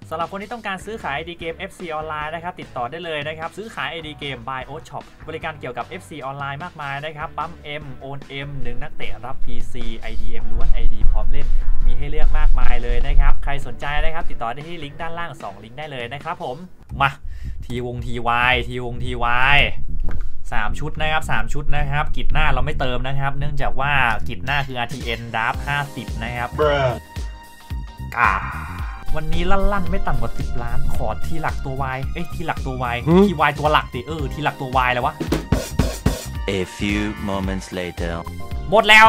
สำหรับคนที่ต้องการซื้อขาย ID เกม FC ออนไลน์นะครับติดต่อได้เลยนะครับซื้อขาย ID เกม by Oat Shop บริการเกี่ยวกับ FC ออนไลน์มากมายนะครับปั๊ม M โอน M 1นักเตะรับ PC IDM ล้วน ID พร้อมเล่นมีให้เลือกมากมายเลยนะครับใครสนใจนะครับติดต่อได้ที่ลิงก์ด้านล่าง2ลิงก์ได้เลยนะครับผมมาทีวง TY 3 ชุดนะครับ3ชุดนะครับกิจหน้าเราไม่เติมนะครับเนื่องจากว่ากิจหน้าคือ RTN Draft 50นะครับกาวันนี้ลั่นไม่ต่ำกว่า10 ล้านขอทีหลักตัว Y ทีหลักตัว Y ที Y ตัวหลักดิทีหลักตัว Y แล้ววะ A few moments later หมดแล้ว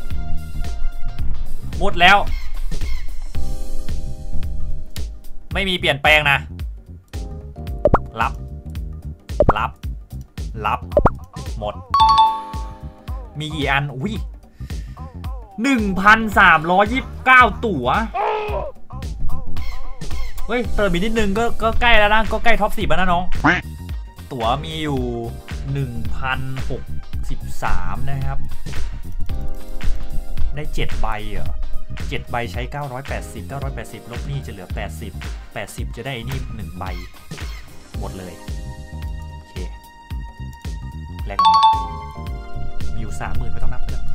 ไม่มีเปลี่ยนแปลงนะรับหมดมีกี่อันอุ้ย 1,329 ตั๋วเฮ้ยเติมอีกนิดนึงก็ใกล้แล้วนะก็ใกล้ท็อป10แล้วนะน้องตั๋วมีอยู่ 1,063 นะครับได้7ใบเหรอ7ใบใช้980ลบนี่จะเหลือ80จะได้นี่1ใบหมดเลยโอเคแรงออกมามีอยู่ 30,000 ไม่ต้องนับแล้ว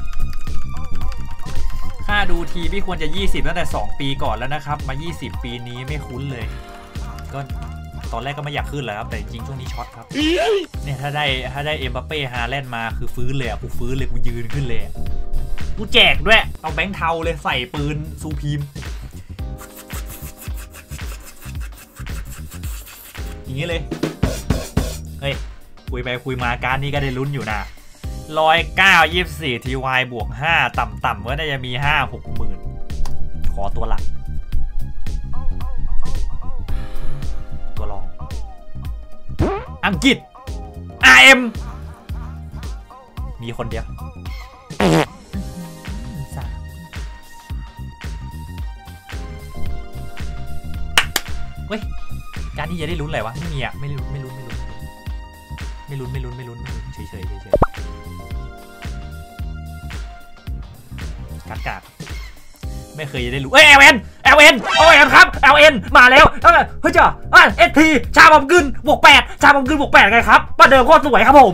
ค่าดูทีพี่ควรจะ20ตั้งแต่2ปีก่อนแล้วนะครับมา20ปีนี้ไม่คุ้นเลยก็ตอนแรกก็ไม่อยากขึ้นแล้วครับแต่จริงช่วงนี้ช็อตครับเนี่ยถ้าได้เอ็มบัปเป้ฮาแลนด์มาคือฟื้นเลยกูฟื้นเลยกูยืนขึ้นเลยกูแจกด้วยเอาแบงค์เทาเลยใส่ปืนซูพีมอย่างนี้เลยเฮ้ยคุยไปคุยมาการนี้ก็ได้ลุ้นอยู่นะ109 24 TY บวก5ต่ำๆก็น่าจะมี 5-6 หมื่นขอตัวหลักตัวรองอังกฤษ RM มีคนเดียวเฮ้ยการนี้จะได้ลุ้นอะไรวะไม่มีอ่ะไม่ลุ้นเฉยกากไม่เคยได้รู้LN ครับLN มาแล้วเฮ้ยจ้ะST ชาบอมกึนบวก8ชาบอมกึนบวก8ไงครับมาเดิมโคตรสวยครับผม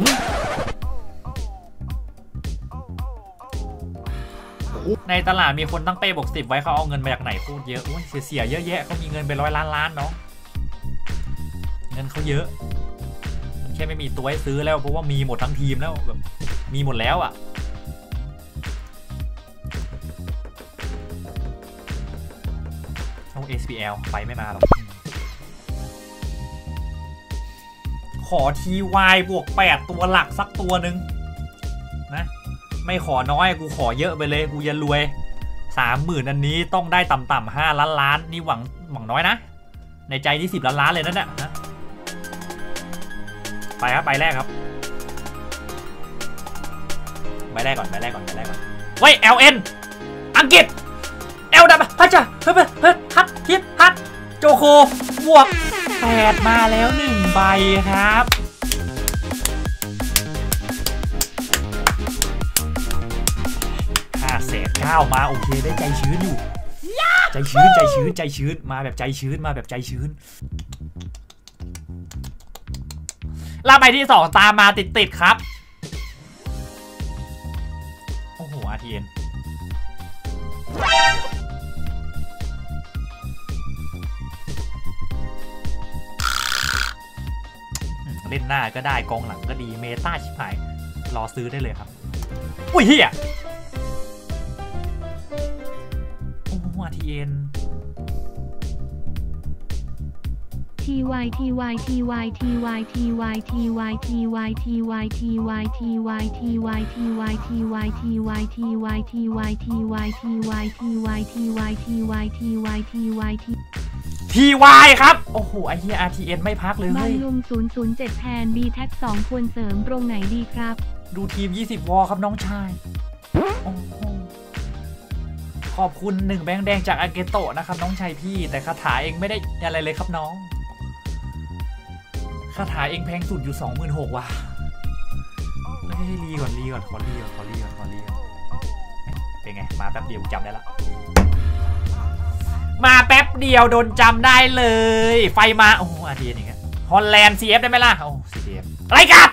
ในตลาดมีคนตั้งเป้บวก10ไว้เขาเอาเงินมาจากไหนพูดเยอะโอ้ยเสียเยอะแยะเขามีเงินเป็น100 ล้านเนาะเงินเขาเยอะแค่ไม่มีตัวให้ซื้อแล้วเพราะว่ามีหมดทั้งทีมแล้วแบบมีหมดแล้วอ่ะเอา SPL ไปไม่มาหรอกขอ TY บวก8ตัวหลักสักตัวหนึ่งนะไม่ขอน้อยกูขอเยอะไปเลยกูจะรวย 30,000 อันนี้ต้องได้ต่ำๆ5 ล้านนี่หวังน้อยนะในใจที่10 ล้านเลยนั่นแหละนะไปครับใบแรกครับใบแรกก่อนเว้ย LN อังกฤษ LW ฮัจจะฮัทโจโคบวก8มาแล้ว1ใบครับ5,900,000มาโอเคได้ใจชื้นอยู่ใจชื้นมาแบบใจชื้นแล้วใบที่2ตามมาติดครับโอ้โห RTN เล่นหน้าก็ได้กองหลังก็ดีเมตาชิบหายรอซื้อได้เลยครับอุ้ยเฮียโอ้โห RTN TY ครับโอ้โหไอ้เหี้ย RTN ไม่พักเลยบางลุง007แทน Bแท็ก2ควรเสริมตรงไหนดีครับดูทีม20 วอครับน้องชายโอ้โหขอบคุณ1แบงค์แดงจากอาเกโตะนะครับน้องชายพี่แต่คาถาเองไม่ได้อะไรเลยครับน้องคาถาเองแพงสุดอยู่ 26,000 ว่ะรีก่อนขอรีเป็นไงมาแป๊บเดียวจำได้ละมาแป๊บเดียวโดนจำได้เลยไฟมาโอ้อาทีนี่ครับฮอลแลนด์ CF ได้ไหมล่ะโอ้ CF อะไรกัน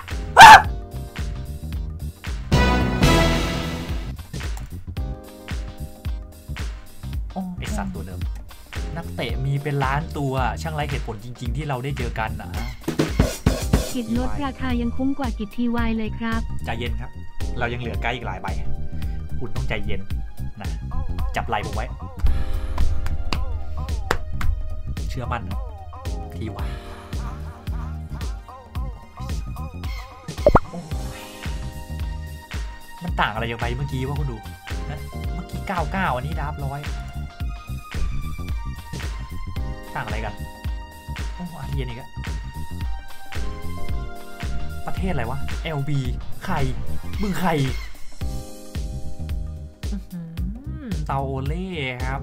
โอ้ไอสัตว์ตัวเดิมนักเตะมีเป็นล้านตัวช่างไรเหตุผลจริงๆที่เราได้เจอกันนะกิจลดราคายังคุ้มกว่ากิจทีวายเลยครับใจเย็นครับเรายังเหลือไกด์อีกหลายใบคุณต้องใจเย็นนะจับไหล่ผมไว้เชื่อมั่นทีวายมันต่างอะไรอย่างไรเมื่อกี้ว่าคุณดูนะเมื่อกี้99อันนี้ดับ100ต่างอะไรกันโอ้อาเทียนอีกอะประเทศอะไรวะ LB ใครมึงใครเตาโอเล่ครับ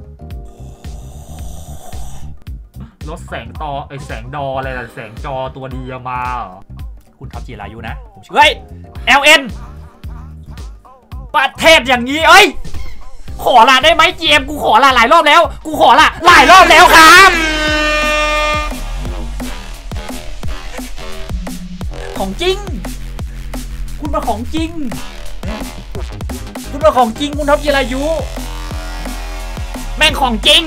ลดแสงต่อไอแสงดออะไรล่ะแสงจอตัวดีมาเหรอคุณท็อปจีรายุนะผมเฮ้ย LN ประเทศอย่างนี้เอ้ยขอละได้ไหม GM กูขอละหลายรอบแล้วกูขอละหลายรอบแล้วครับของจริงคุณมาของจริงคุณมาของจริงคุณท็อปจีรายุแม่งของจริง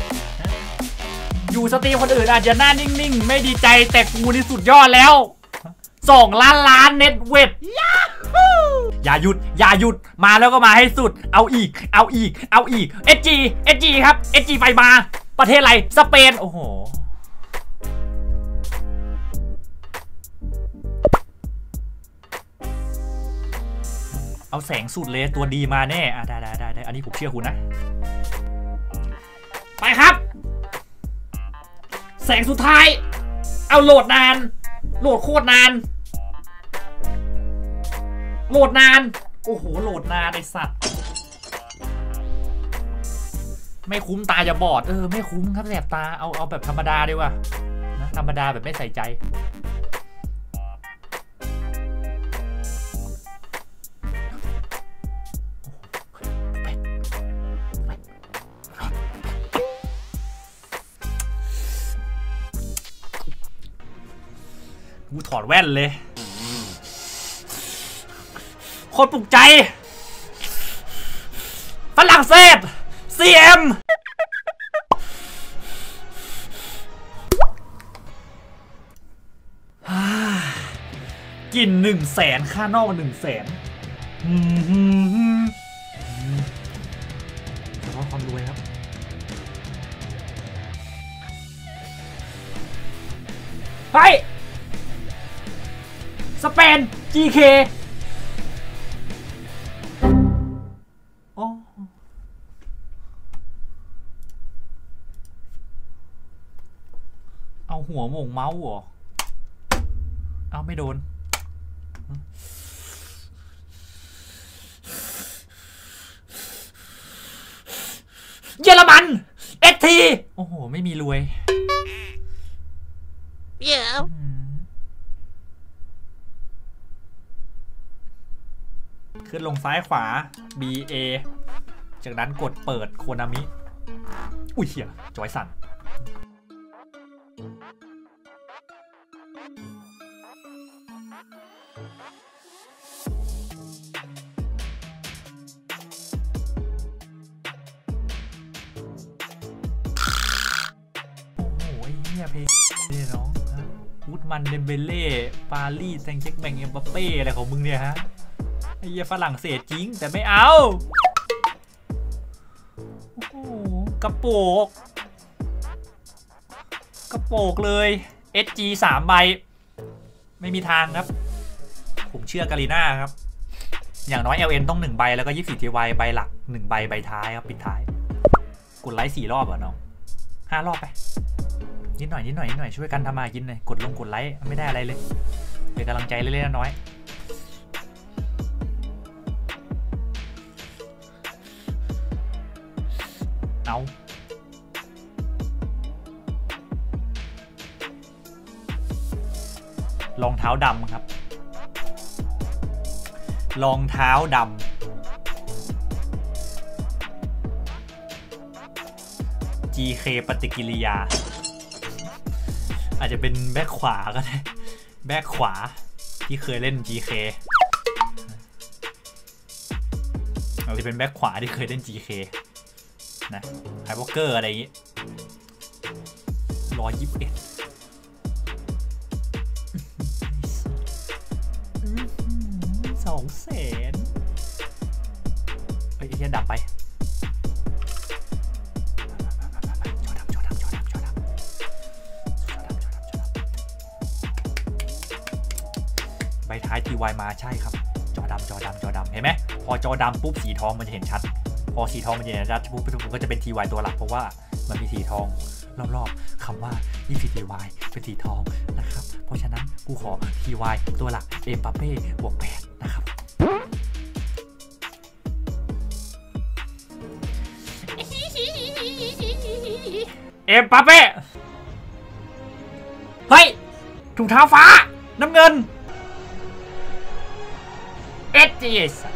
อยู่สตรีมคนอื่นอาจจะหน้านิ่งๆไม่ดีใจแต่กูนี่สุดยอดแล้ว2 ล้านเน็ตเวทอย่าหยุดมาแล้วก็มาให้สุดเอาอีกSG ครับ SG ไฟมาประเทศอะไรสเปนโอ้โหเอาแสงสุดเลยตัวดีมาแน่ได้อันนี้ผมเชื่อคุณนะไปครับแสงสุดท้ายเอาโหลดนานโหลดโคตรนานโหลดนานโอ้โหโหลดนานไอสัตว์ไม่คุ้มตาจะบอดไม่คุ้มครับแสบตาเอาแบบธรรมดาดีกว่านะธรรมดาแบบไม่ใส่ใจกูถอดแว่นเลยโคตรปลุกใจฝรั่งเศส CM กิน100,000ค่านอก100,000เฉพาะความรวยครับไปสเปน GK เอาหัวหม่งเมาส์เหรอเอาไม่โดนเยอรมัน ST โอ้โหไม่มีรวยขึ้นลงซ้ายขวา BA จากนั้นกดเปิดโคนามิอุ้ยเหี้ยจอยสั่นโอ้โหเหี้ยเพลงเนี่ยน้องวูดมันเดมเบเล่ปารีสแซงเช็คแบงเอ็มบัปเป้อะไรของมึงเนี่ยฮะไอ้เหี้ยฝรั่งเศสจริงแต่ไม่เอาโอ้โหกระโปกเลย SG 3 ใบไม่มีทางครับผมเชื่อกาลีน่าครับอย่างน้อย LN ต้อง1 ใบแล้วก็24 TY ใบหลัก1 ใบใบท้ายครับปิดท้ายกดไลค์4 รอบเหรอน้อง5 รอบไปนิดหน่อยช่วยกันทำมากินหน่อยกดไลค์ไม่ได้อะไรเลยเป็นกำลังใจเล็กๆน้อยเอารองเท้าดำครับรองเท้าดำ GK ปฏิกิริยาอาจจะเป็นแบ็คขวาก็ได้แบ็คขวาที่เคยเล่น GK อาจจะเป็นแบ็คขวาที่เคยเล่น GK นะไฮวอลเกอร์อะไรอย่างงี้121200,000ไอ้เหี้ยดับไปใบท้าย TY มาใช่ครับจอดำเห็นไหมพอจอดำปุ๊บสีทองมันจะเห็นชัดพอสีทองมันจะเห็นชัดปุ๊บก็จะเป็น TY ตัวหลักเพราะว่ามันมีสีทองรอบๆคำว่านี่คือ TY เป็นสีทองนะครับเพราะฉะนั้นกูขอ TY ตัวหลักเอ็มบัปเป้บวก8นะครับเอ็มบัปเป้เฮ้ยถุงเท้าฟ้าน้ำเงินSGS